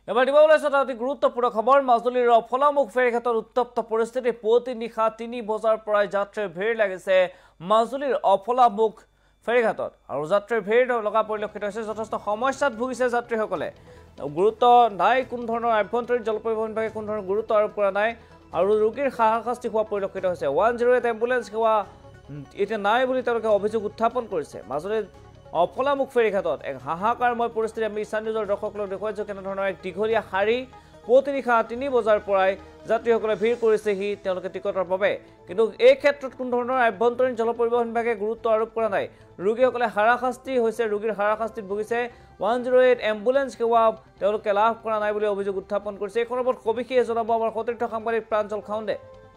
এবাৰ দিব ওলাইছে এটা অতি গুৰুত্বপূৰ্ণ খবৰ মাজুলীৰ অফলামুখ ফেৰীঘাটত উত্তপ্ত পৰিস্থিতি পুৱতি নিশা 3 বজাৰ পৰাই যাত্ৰীৰ ভিৰ লাগিছে মাজুলীৰ অফলামুখ ফেৰীঘাটত আৰু যাত্ৰীৰ ভিৰ লগা পৰিলক্ষিত হৈছে যথেষ্ট সমস্যাত ভুগিছে যাত্ৰীসকলে গুৰুত্ব নাই কোন ধৰণৰ আভ্যন্তৰীণ জলপৰিবহণ বিভাগে কোন ধৰণৰ গুৰুত্ব আৰোপ কৰা নাই আৰু ৰোগীৰ হাহাকাস্তি হোৱা পৰিলক্ষিত হৈছে 108 এম্বুলেন্স সেৱা এতিয়া নাই বুলি তেওঁলোকে অভিযোগ উত্থাপন কৰিছে মাজুলীৰ অফলামুখ ফেৰীঘাটত এক হাহাকাৰময় পৰিস্থিতি আমি ইছান নিউজৰ দৰ্শকসকলক দেখুৱাইছোঁ কেনেধৰণৰ এক দীঘলীয়া শাৰী পুৱতি নিশা 3 বজাৰ পৰাই যাত্ৰীসকলে ভিৰ কৰিছেহি তেওঁলোকে টিকটৰ বাবে কিন্তু এই ক্ষেত্ৰত কোন ধৰণৰ আভ্যন্তৰীণ জলপৰিবহণ বিভাগে গুৰুত্ব আৰোপ কৰা নাই ৰোগীসকলে হাৰাশাস্তি হৈছে ৰোগীৰ হাৰাশাস্তিত ভুগিছে 108 এম্বুলেন্স সেৱা তেওঁলোকে লাভ কৰা নাই বুলি অভিযোগ উত্থাপন কৰিছে এই খবৰত সবিশেষ জনাব আমাৰ সতীৰ্থ সাংবাদিক প্ৰাঞ্জল খাউণ্ডে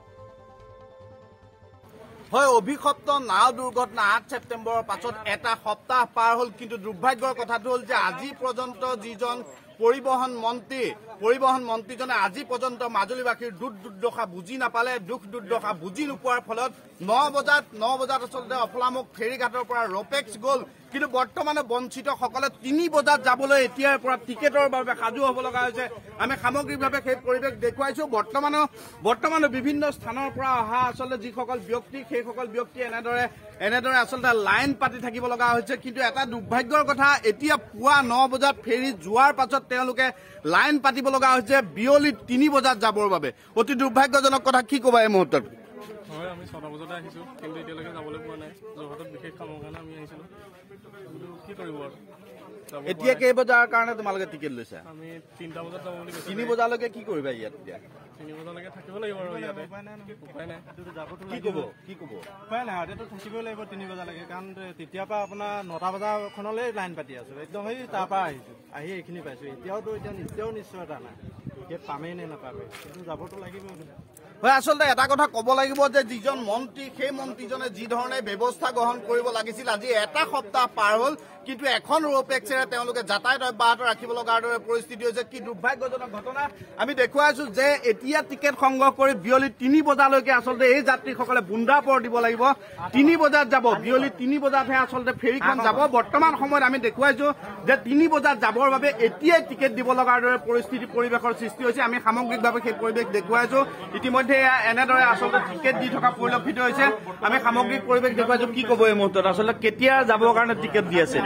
হয় অভিশপ্ত নাও দুৰ্ঘটনা 8 ছেপ্টেম্বৰৰ পাছত এটা সপ্তাহ পাৰ হ'ল কিন্তু দুৰ্ভাগ্যৰ কথাটো হ'ল যে আজি পৰ্যন্ত যিজন পৰিবহণ মন্ত্ৰীজনে আজি পৰ্যন্ত মাজুলীবাসীৰ দুখ দুৰ্দশা বুজি নাপালে দুখ দুৰ্দশা বুজি নোপোৱাৰ ফলত 9 বজাত আচলতে অফলামুখ ফেৰীঘাটৰ পৰা ৰপেক্স গ'ল কিন্তু বৰ্তমানে বঞ্চিতসকলে 3 বজাত যাবলৈ এতিয়াৰ পৰা টিকেটৰ বাবে সাজু হ'ব লগা হৈছে আমি সামগ্ৰিকভাৱে সেই পৰিৱেশ দেখুৱাইছোঁ বৰ্তমানে বিভিন্ন স্থানৰ পৰা অহা আচলতে যিসকল ব্যক্তি সেইসকল ব্যক্তি এনেদৰে আচলতে লাইন পাতি থাকিব লগা হৈছে কিন্তু এটা দুৰ্ভাগ্যৰ কথা এতিয়া পুৱা 9 বজাত ফেৰী যোৱাৰ পাছত তেওঁলোকে লাইন পাতিব লগা হৈছে বিয়লি 3 বজাত যাবৰ বাবে অতি দুৰ্ভাগ্যজনক কথা কি ক'বা এই মুহূৰ্তত হয় আমি 6টা বজাতে আহিছোঁ কিন্তু এতিয়ালৈকে যাবলৈ পোৱা নাই যোৰহাটত বিশেষ কামৰ কাৰণে আমি আহিছিলোঁ কিন্তু কি কৰিব আৰু এতিয়া কেই বজাৰ কাৰণে তোমালোকে টিকেট লৈছা আমি 3টা বজাত যাব বুলি 3 বজালৈকে কি কৰিবা ইয়াত এতিয়া 3 বজালৈকে থাকিব লাগিব আৰু ইয়াতে উপায় নাই কি ক'ব উপায় নাই এতিয়াতো থাকিবই লাগিব 3 বজালৈকে কাৰণ তেতিয়াৰ পৰা আপোনাৰ 9টা বজাখনলৈ লাইন পাতি আছোঁ একদম সেই তাৰ পৰা আহিছোঁ আহি এইখিনি পাইছোঁ এতিয়াও নিশ্চয়তা নাই টিকেট পামেই নে নাপামেই কিন্তু যাবতো লাগিবই হয় আচলতে এটা কথা ক'ব লাগিব যে যিজন মন্ত্ৰী সেই মন্ত্ৰীজনে যি ধৰণে ব্যৱস্থা গ্ৰহণ কৰিব লাগিছিল আজি এটা সপ্তাহ পাৰ হ'ল কিন্তু এখন ৰপেক্সেৰে তেওঁলোকে যাতায়াত অব্যাহত ৰাখিব লগাৰ দৰে পৰিস্থিতি হৈছে কি দুৰ্ভাগ্যজনক ঘটনা আমি দেখুৱাইছোঁ যে এতিয়া টিকেট সংগ্ৰহ কৰি বিয়লি 3 বজালৈকে আচলতে এই যাত্ৰীসকলে বুন্দাপৰ দিব লাগিব 3 বজাত যাব বিয়লি 3 বজাতহে আচলতে ফেৰীখন যাব বৰ্তমান সময়ত আমি দেখুৱাইছোঁ যে 3 বজাত যাবৰ বাবে এতিয়াই টিকেট দিব লগাৰ দৰে পৰিৱেশৰ সৃষ্টি হৈছে আমি সামগ্ৰিকভাৱে সেই পৰিৱেশ দেখুৱাইছোঁ ইতিমধ্যে এনেদৰে আচলতে টিকেট দি থকা পৰিলক্ষিত হৈছে আমি সামগ্ৰিক পৰিৱেশ দেখুৱাইছোঁ কি ক'ব এই মুহূৰ্তত আচলতে কেতিয়া যাবৰ কাৰণে টিকেট দি আছে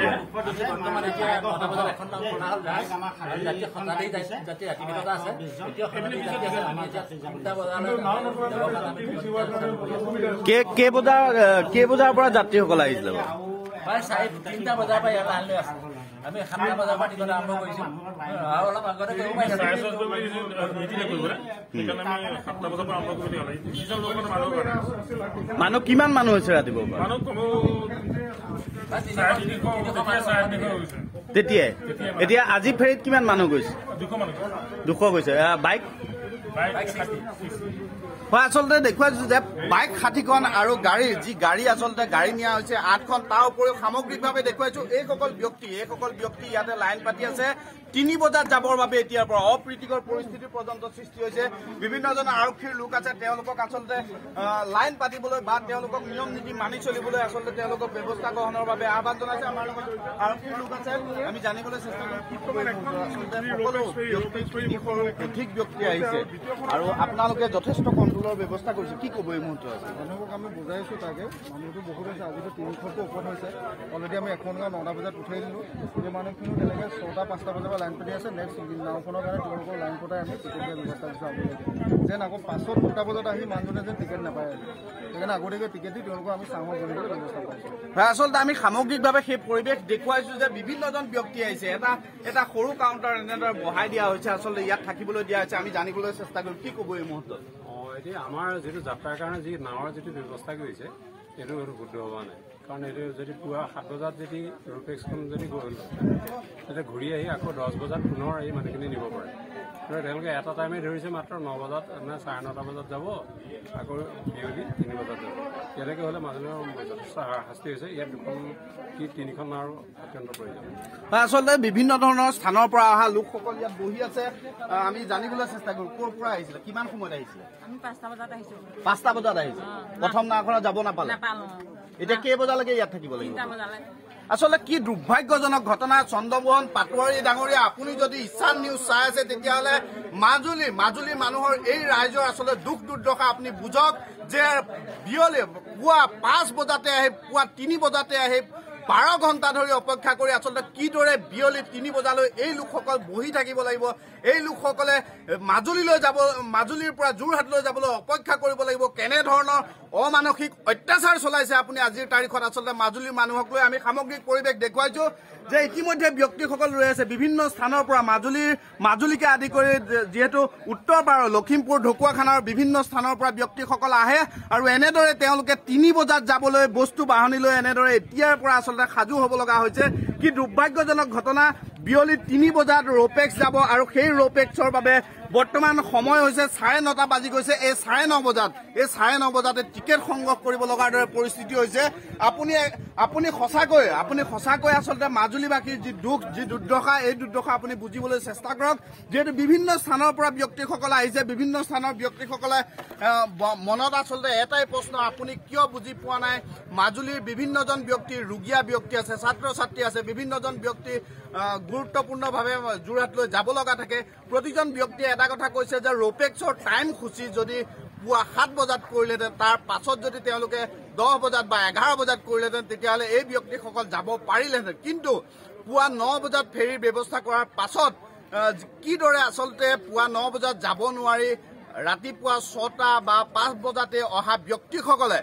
কেই বজাৰ পৰা যাত্ৰীসকল আহিছিলে প্ৰায় 3টা বজাৰ পৰা ইয়াত লাইন লৈ আছে আমি 7টা বজাৰ পৰা টিকট আৰম্ভ কৰিছোঁ আৰু অলপ আগতে মানুহ কিমান মানুহ হৈছে ৰাতিপুৱা তেতিয়াই এতিয়া আজি ফেৰীত কিমান মানুহ গৈছে 200 গৈছে বাইক হয় আচলতে দেখুৱাইছোঁ যে বাইক 60খন আৰু গাড়ী আচলতে গাড়ী নিয়া হৈছে 8খন তাৰ উপৰিও সামগ্ৰিকভাৱে দেখুৱাইছোঁ এইসকল ব্যক্তি ইয়াতে লাইন পাতি আছে 3 বজাত যাবৰ বাবে এতিয়াৰ পৰা অপ্ৰীতিকৰ পৰিস্থিতিৰ পৰ্যন্ত সৃষ্টি হৈছে বিভিন্নজন আৰক্ষীৰ লোক আছে তেওঁলোকক আচলতে লাইন পাতিবলৈ বা তেওঁলোকক নিয়ম নীতি মানি চলিবলৈ আচলতে তেওঁলোকক ব্যৱস্থা গ্ৰহণৰ বাবে আহ্বান জনাইছে আমাৰ লগত আৰক্ষীৰ লোক আছে আমি জানিবলৈ চেষ্টা কৰিম অধিক ব্যক্তি আহিছে আৰু আপোনালোকে যথেষ্ট কণ্ট্ৰলৰ ব্যৱস্থা কৰিছে কি ক'ব এই মুহূৰ্তত মানুহক আমি বুজাইছোঁ তাকে মানুহটো বহুত হৈছে আজিতো 300টো ওপৰত হৈছে অলৰেডি আমি এখন 9টা বজাত উঠাই দিলোঁ সেই মানুহখিনি তেনেকৈ 6টা 5টা বজাৰ পৰা লাইন পাতি আছে নেক্সট নাওখনৰ কাৰণে তেওঁলোকৰ লাইন পতাই আমি টিকেট দিয়াৰ ব্যৱস্থা কৰিছোঁ যেন আকৌ 5ত 2টা বজাত আহি মানুহজনে যেন টিকেট নাপায় সেইকাৰণে আগতীয়াকৈ টিকেট দি তেওঁলোকক আমি চাঙৰ জনিবলৈ ব্যৱস্থা কৰিছোঁ হয় আচলতে আমি সামগ্ৰিকভাৱে সেই পৰিৱেশ দেখুৱাইছোঁ যে বিভিন্নজন ব্যক্তি আহিছে এটা সৰু কাউণ্টাৰ এনেদৰে বহাই দিয়া হৈছে আচলতে ইয়াত থাকিবলৈ দিয়া হৈছে আমি জানিবলৈ চেষ্টা কৰিম কি ক'ব এই মুহূৰ্তত এতিয়া আমাৰ যিটো যাত্ৰাৰ কাৰণে যি নাৱৰ যিটো ব্যৱস্থা কৰিছে সেইটো শুদ্ধ হোৱা নাই কাৰণ এইটো যদি পুৱা 7 বজাত যদি ৰপেক্সখন যদি গ'ল তেতিয়া ঘূৰি আহি আকৌ 10 বজাত পুনৰ এই মানুহখিনি নিব পাৰে তেওঁলোকে এটা টাইমে ধৰিছে মাত্ৰ 9 বজাত নে 9:30 বজাত যাব আকৌ বিয়লি 3 বজাত যাব তেনেকৈ হ'লে মাজুলীৰ যথেষ্ট শাস্তি হৈছে ইয়াত 3খন আৰু অত্যন্ত প্ৰয়োজন আচলতে বিভিন্ন ধৰণৰ স্থানৰ পৰা অহা লোকসকল ইয়াত বহি আছে আমি জানিবলৈ চেষ্টা কৰোঁ ক'ৰ পৰা আহিছিলে কিমান সময়ত আহিছিলে আমি 5টা বজাত আহিছোঁ 5টা বজাত আহিছে প্ৰথম নাওখনত যাব নাপালে এতিয়া কেই বজালৈকে ইয়াত থাকিব লাগিব 3টা বজালৈ আচলতে কি দুৰ্ভাগ্যজনক ঘটনা। চন্দ্ৰমোহন পাটোৱাৰী ডাঙৰীয়া, আপুনি যদি ঈশান নিউজ চাই আছে তেতিয়াহ'লে মাজুলীৰ মানুহৰ এই ৰাইজৰ আচলতে দুখ দুৰ্দশা আপুনি বুজক যে বিয়লি পুৱা 5 বজাতে আহি পুৱা 3 বজাতে আহি 12 ঘণ্টা ধৰি অপেক্ষা কৰি আচলতে কিদৰে বিয়লি 3 বজালৈ এই লোকসকল বহি থাকিব লাগিব, এই লোকসকলে মাজুলীৰ পৰা যোৰহাটলৈ যাবলৈ অপেক্ষা কৰিব লাগিব, কেনেধৰণৰ অমানসিক অত্যাচাৰ চলাইছে আপুনি আজিৰ তাৰিখত। আচলতে মাজুলীৰ মানুহক লৈ আমি সামগ্ৰিক পৰিৱেশ দেখুৱাইছো যে ইতিমধ্যে ব্যক্তিসকল ৰৈ আছে বিভিন্ন স্থানৰ পৰা মাজুলীকে আদি কৰি যিহেতু উত্তৰ পাৰৰ লখিমপুৰ ঢকুৱাখানাৰ বিভিন্ন স্থানৰ পৰা ব্যক্তিসকল আহে আৰু এনেদৰে তেওঁলোকে 3 বজাত যাবলৈ বস্তু বাহনি লৈ এনেদৰে এতিয়াৰ পৰা আচলতে সাজু হ'ব লগা হৈছে। কি দুৰ্ভাগ্যজনক ঘটনা। বিয়লি 3 বজাত ৰ'পেক্স যাব আৰু সেই ৰ'পেক্সৰ বাবে বৰ্তমান সময় হৈছে 9:30 বাজি গৈছে। এই 9:30 বজাতে টিকেট সংগ্ৰহ কৰিব লগাৰ দৰে পৰিস্থিতি হৈছে। আপুনি সঁচাকৈ আচলতে মাজুলীবাসীৰ যি দুখ যি দুৰ্দশা, এই দুৰ্দশা আপুনি বুজিবলৈ চেষ্টা কৰক। যিহেতু বিভিন্ন স্থানৰ পৰা ব্যক্তিসকল আহিছে, বিভিন্ন স্থানৰ ব্যক্তিসকলে মনত আচলতে এটাই প্ৰশ্ন, আপুনি কিয় বুজি পোৱা নাই। মাজুলীৰ বিভিন্নজন ব্যক্তি, ৰোগীয়া ব্যক্তি আছে, ছাত্ৰ ছাত্ৰী আছে, বিভিন্নজন ব্যক্তি গুৰুত্বপূৰ্ণভাৱে যোৰহাটলৈ যাব লগা থাকে। প্ৰতিজন ব্যক্তিয়ে এটা কথা কৈছে যে ৰ'পেক্সৰ টাইম সূচী যদি পুৱা 7 বজাত কৰিলেহেঁতেন, তাৰ পাছত যদি তেওঁলোকে 10 বজাত বা 11 বজাত কৰিলেহেঁতেন তেতিয়াহ'লে এই ব্যক্তিসকল যাব পাৰিলেহেঁতেন। কিন্তু পুৱা 9 বজাত ফেৰীৰ ব্যৱস্থা কৰাৰ পাছত কিদৰে আচলতে পুৱা 9 বজাত যাব নোৱাৰি ৰাতিপুৱা 6টা বা 5 বজাতে অহা ব্যক্তিসকলে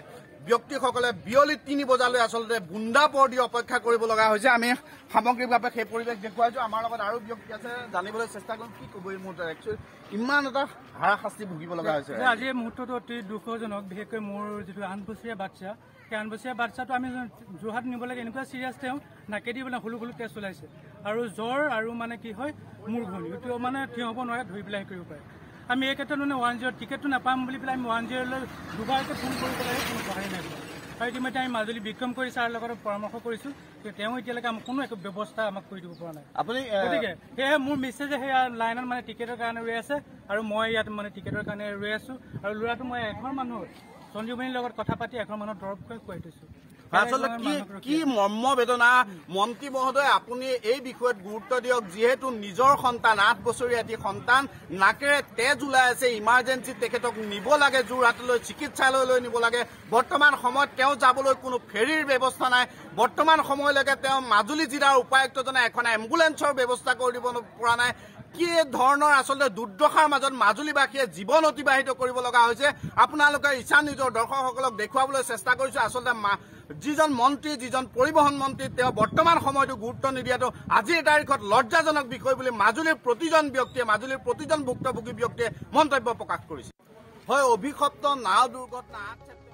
বিয়লি 3 বজালৈ আচলতে বুন্দাপৰ দি অপেক্ষা কৰিব লগা হৈছে। আমি সামগ্ৰিকভাৱে সেই পৰিৱেশ দেখুৱাইছো। আমাৰ লগত আৰু ব্যক্তি আছে, জানিবলৈ চেষ্টা কৰিম কি ক'ব এই মুহূৰ্তত। একচুৱেলি ইমান এটা হাৰাশাস্তি ভুগিব লগা হৈছে। আজি এই মুহূৰ্তটো অতি দুখজনক। বিশেষকৈ মোৰ যিটো 8 বছৰীয়া বাচ্ছা, সেই 8 বছৰীয়া বাচ্ছাটো আমি যোৰহাট নিব লাগে, এনেকুৱা চিৰিয়াছ তেওঁ নাকেদি বোলে সৰু তেজ ওলাইছে আৰু জ্বৰ আৰু মানে কি হয় মূৰঘূৰ্ণি, এইটো মানে থিয় হ'ব নোৱাৰে, ধৰি পেলাই কৰিব পাৰে। আমি এই ক্ষেত্ৰত মানে 10 টিকেটটো নাপাম বুলি পেলাই আমি 10লৈ দুবাৰকৈ ফোন কৰি পেলাই কোনো সহায় নাই কৰা। আৰু ইতিমধ্যে আমি মাজুলী বিক্ৰম কৰি ছাৰৰ লগত পৰামৰ্শ কৰিছোঁ, তেওঁ এতিয়ালৈকে আমাক কোনো একো ব্যৱস্থা আমাক কৰি দিব পৰা নাই। গতিকে সেয়েহে মোৰ মিছেজে সেয়া লাইনত মানে টিকেটৰ কাৰণে ৰৈ আছে আৰু মই ইয়াত মানে টিকেটৰ কাৰণে ৰৈ আছোঁ। আৰু ল'ৰাটো মই এঘৰ মানুহৰ সঞ্জীৱনীৰ লগত কথা পাতি এঘৰ মানুহৰ দৰৱ খুৱাই থৈছোঁ। আচলতে কি মৰ্মবেদনা। মন্ত্ৰী মহোদয়, আপুনি এই বিষয়ত গুৰুত্ব দিয়ক। যিহেতু নিজৰ সন্তান, 8 বছৰীয়া এটি সন্তান, নাকেৰে তেজ ওলাই আছে, ইমাৰ্জেঞ্চিত তেখেতক নিব লাগে, যোৰহাটলৈ চিকিৎসালয়লৈ নিব লাগে। বৰ্তমান সময়ত তেওঁ যাবলৈ কোনো ফেৰীৰ ব্যৱস্থা নাই। বৰ্তমান সময়লৈকে তেওঁ মাজুলী জিলাৰ উপায়ুক্তজনে এখন এম্বুলেন্সৰ ব্যৱস্থা কৰি দিব পৰা নাই। কি ধৰণৰ আচলতে দুৰ্দশাৰ মাজত মাজুলীবাসীয়ে জীৱন অতিবাহিত কৰিব লগা হৈছে আপোনালোকে ঈশান নিউজৰ দৰ্শকসকলক দেখুৱাবলৈ চেষ্টা কৰিছো। আচলতে যিজন মন্ত্ৰী, যিজন পৰিবহণ মন্ত্ৰী, তেওঁ বৰ্তমান সময়তো গুৰুত্ব নিদিয়াটো আজিৰ তাৰিখত লজ্জাজনক বিষয় বুলি মাজুলীৰ প্ৰতিজন ভুক্তভোগী ব্যক্তিয়ে মন্তব্য প্ৰকাশ কৰিছে। হয়, অভিশপ্ত নাও দুৰ্ঘটনা